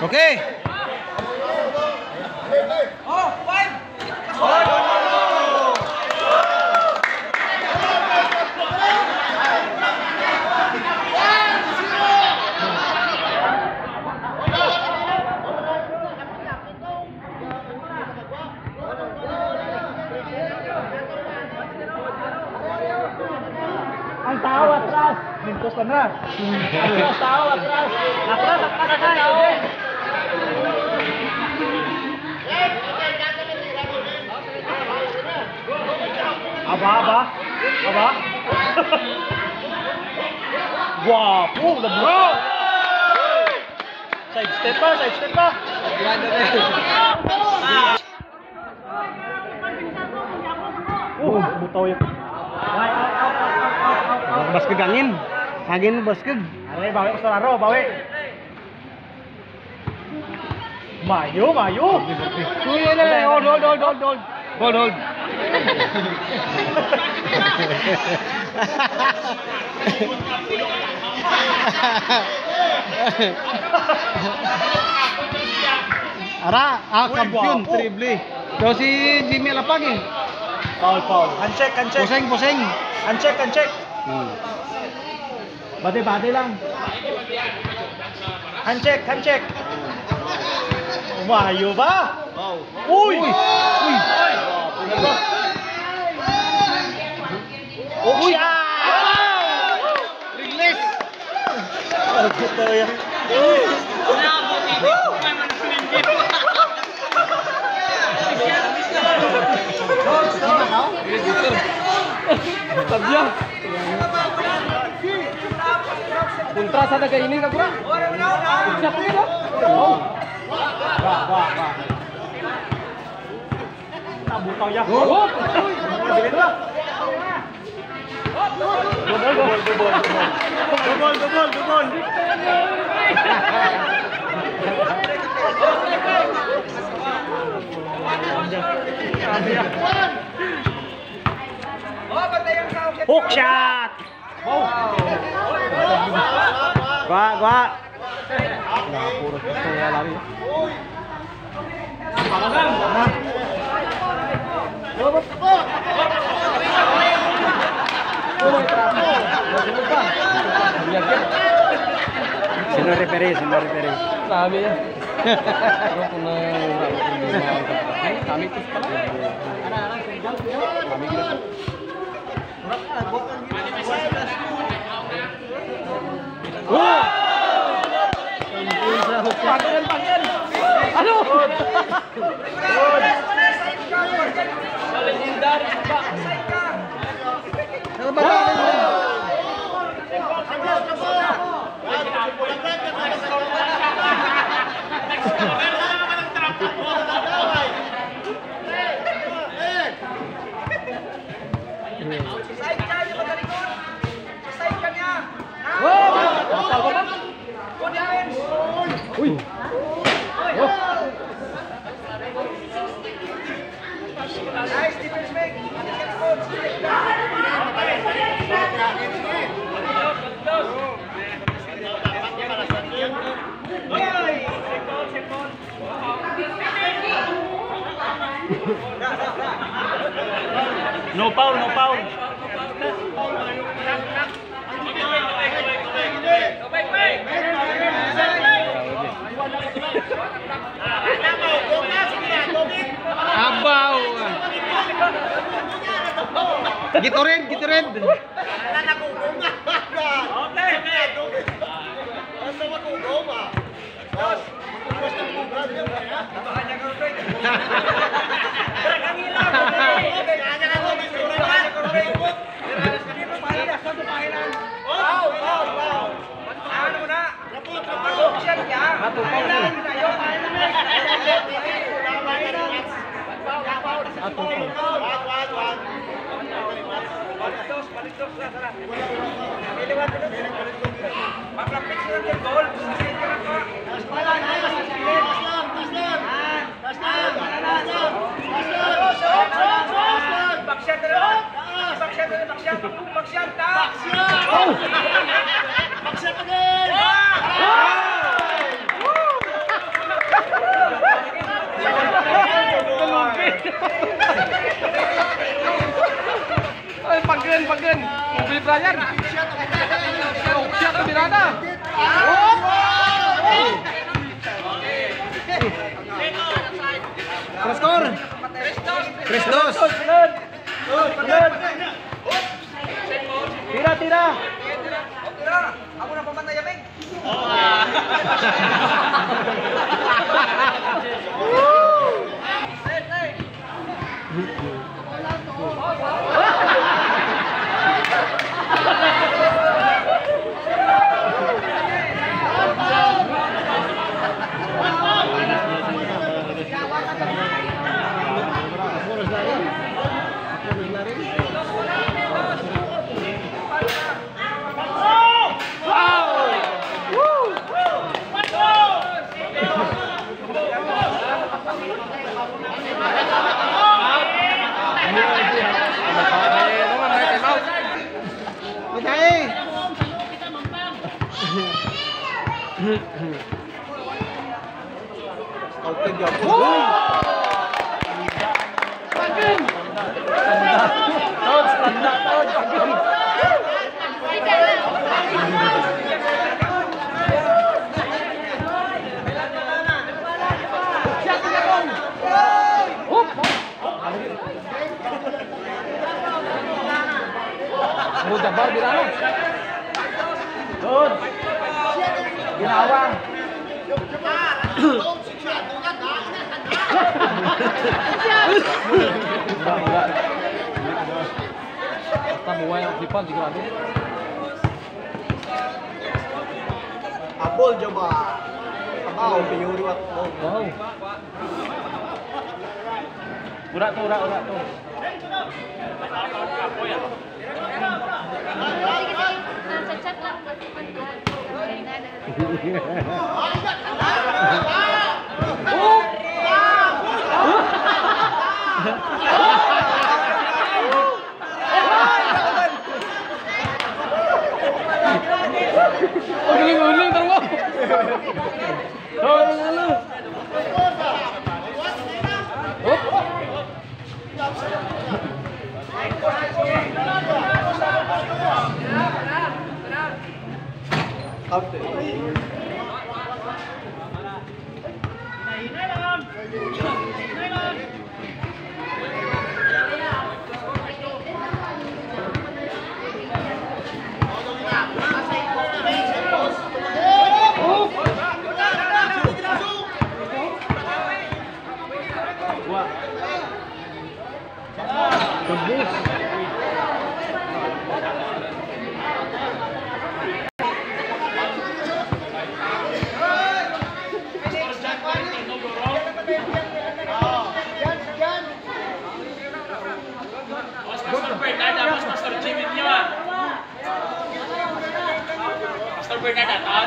Okay. Oh, 5. Ang tao atras. Mintos ka na. Atras tao atras. Atras tao. Aba. Guwapo, the bro. Side step pa. Butaw yun. Baskeg angin. Angin baskeg. Aray, bawi ko sa laro, bawi. Mayo. Uy, hold. Ara, kampiyon, triple. So si Jimmy Alapag eh. Foul. Uncheck. Pusing. Uncheck. Bate lang. Uncheck. Mayo ba? Uy! Uy! Release. Puto yan. Tabya. Kontra sa daga ini kagura. Siapa ni ba? Ba. Tabutaw yan. Oh. Gobol. Hook shot. Gua. Nah, puro itu ya lari. Sino referee. Sabi ya. Pero kung kami terus pala. Kami gitu. Wah! Panggil. Aduh. Uy. Nice defense, Meg. No foul. Abaw. Gitorin. Ay, paggen. Mobil Brian. Oh, siap ke Miranda. Oh. Skor. 3-2. Bener. Tira. Ako na pamantay, Yaming. Jabar Birano. Doon. Ginawang. Basta buhay ang sipan, sigurado. Apol, Joba. Kabaw, piyuri at mo. Wow. Ura to. Chat lang. Uling taro. Pastor Jimmy niyo ah. Pastor Bernard at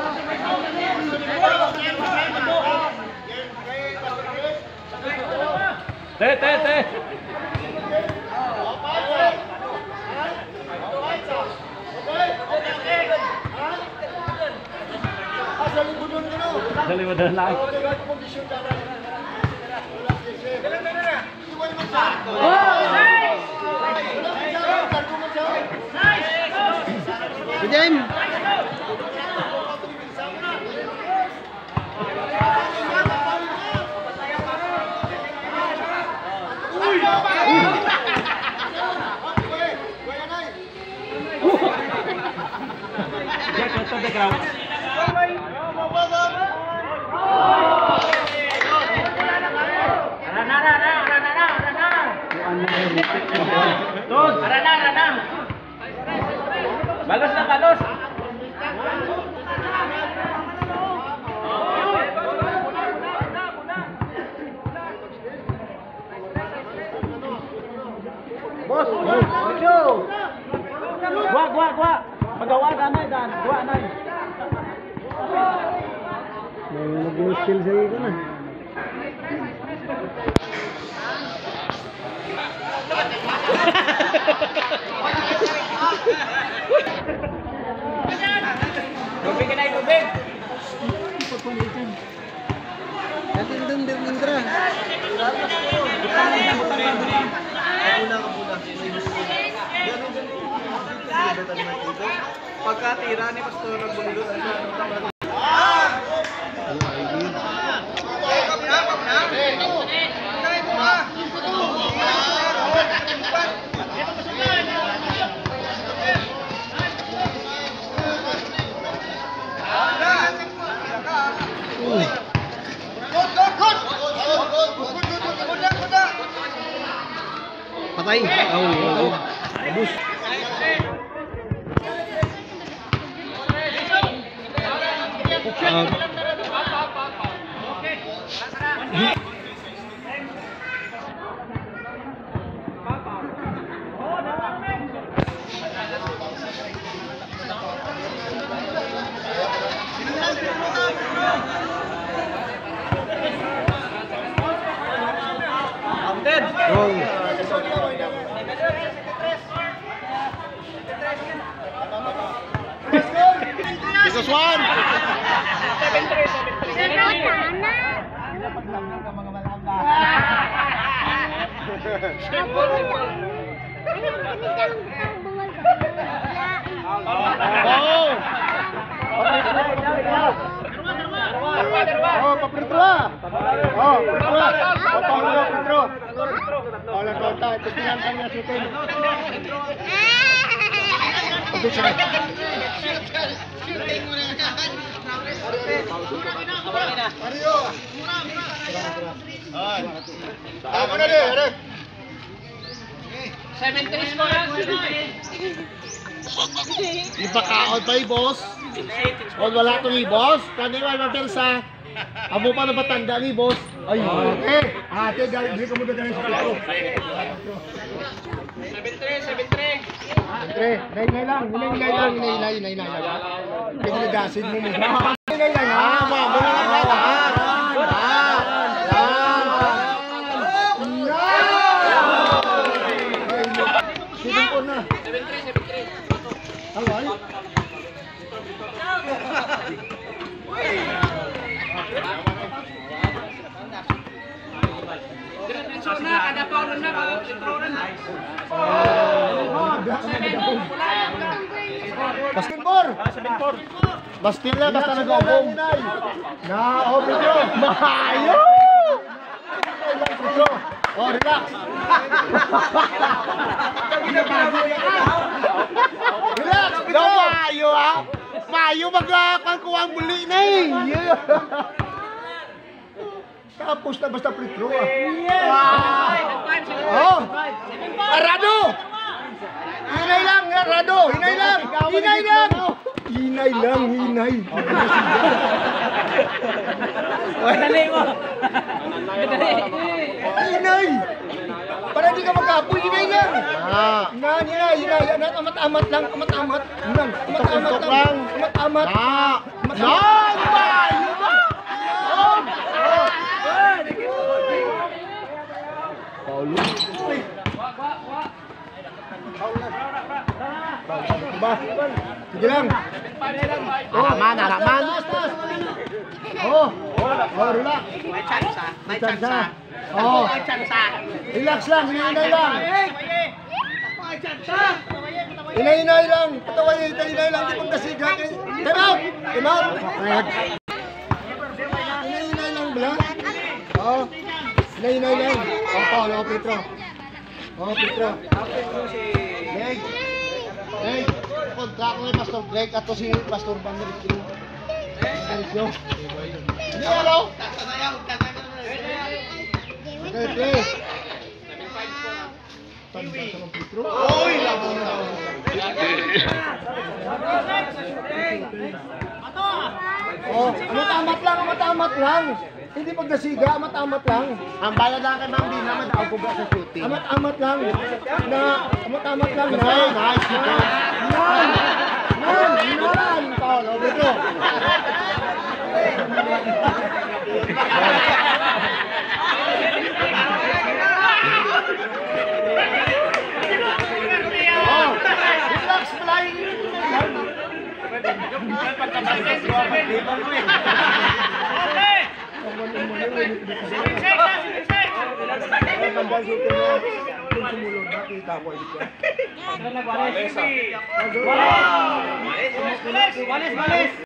Te. Sa limudan lang. Bidem. Balos na, balos. Bos, lucu. Gua. Magawa danay dan, gua anay. Nag-skill sa iyo na. Tubig na tubig. Natin dun, Indra. Pagkatira ni Pastor Nagbulilo sa Patay. Oh. Abus. Because one. Oh, papritro ah. Oh, papritro. Oh, nagkonta. Ito pinang kanya sutin. Tama na din, Eric. 7-3 score lang. Ipakaon pa boss. O wala to ni boss. Kani wala mapersa. Amo pa na batanda ni boss. Ay. Ate, dali ko mo dadalhin sa plato. 7-3. Tre, nay lang. Pinagasid mo mo. Nay lang ha. Mo na na. 7-3. Awal. Ada power na. Basketball. Bastil na basta nag-obong. Na, oh, bro. Mahayo. Bro. Oh, relax. Relax, bro. Mahayo ha. Mahayo magkakuha ang buli na eh. Tapos na basta free throw ah. Oh. Arado. Hinay lang, Rado. Hinay lang. Dali mo. Hinay. Para di ka magkapoy, hinay lang. Hinay. Amat-amat lang. Amat-amat. Paulo. Sige lang. Haraman. Oh, relax. May chance. Oh, relax lang, hinay lang. Hinay lang. Pataway, hinay lang. Di pang kasiga. Time out. Hinay lang, bala. Oh, hinay lang. Oh, Petro. Hey, kontra ko ni Pastor Greg at si Pastor Bander. Hindi hello. Okay. Oy, labo na daw. Oh, amat-amat lang. Hindi pagdasiga, amat-amat lang. Ang bayad lang kay Ma'am Dina, madaw ko ba sa shooting? Amat-amat lang. Amat-amat lang. Nice. Nan. Tolo, bro. Oh, relax, flying. Okay. kung sumulod na, kita mo, ibig ko. Walis, walis.